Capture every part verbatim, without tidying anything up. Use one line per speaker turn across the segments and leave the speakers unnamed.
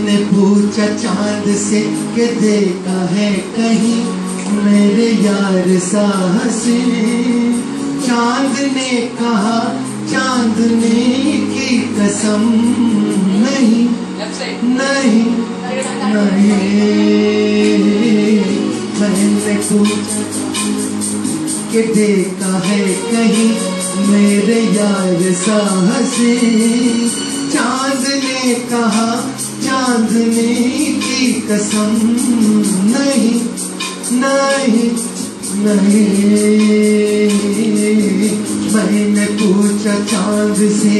मैंने पूछा चांद से कि देखा है कहीं मेरे यार सा हंसी। चांद ने कहा चांदनी की कसम नहीं नहीं नहीं। मैंने पूछा कि देखा है कहीं मेरे यार सा हंसी। चांद ने कहा चांदनी की कसम नहीं नहीं नहीं। मैंने पूछा चांद से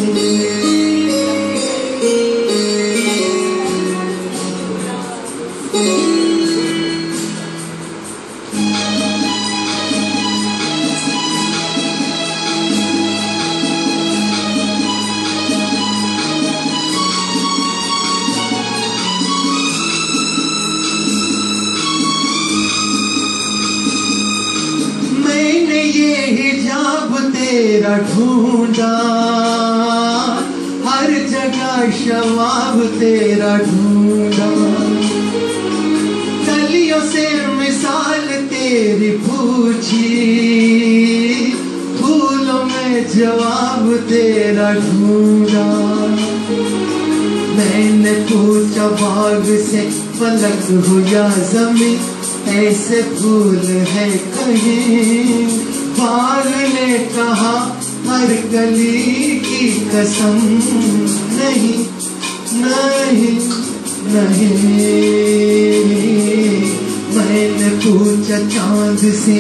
तेरा ढूंढा हर जगह शवाब तेरा ढूंढा। कलियों से मिसाल तेरी पूछी फूलों में जवाब तेरा ढूंढा। मैंने पूछा बाग से फलक हो या जमीन ऐसे फूल है कहीं। बाग ने कहा हर कली की कसम नहीं नहीं नहीं। मैंने पूछा चांद से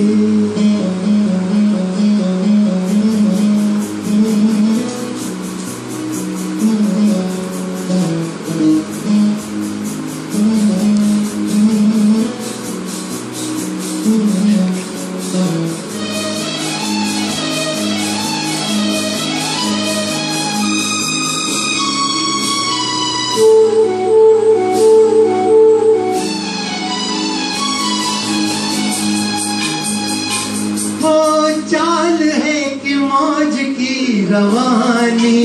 चाल है कि मौज की रवानी।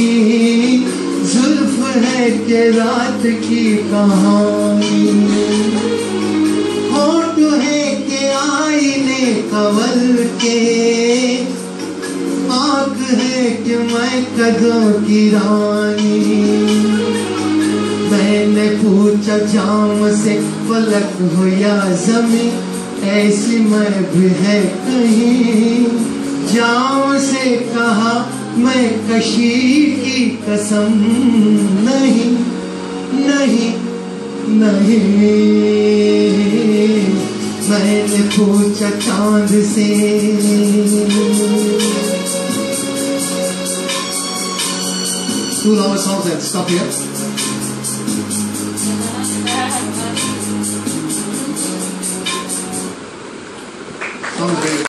जुल्फ है कि रात की कहानी। होठ है कि आईने कवल के। आँख है कि मैं कदों की रानी। मैंने पूछा जाम से फलक हो या जमीन ऐसी मैं भी है कहीं। जाम से कहा मैं कशी की कसम नहीं नहीं नहीं। मैंने पूछा चांद से
Two lower songs and stop here. Sounds great.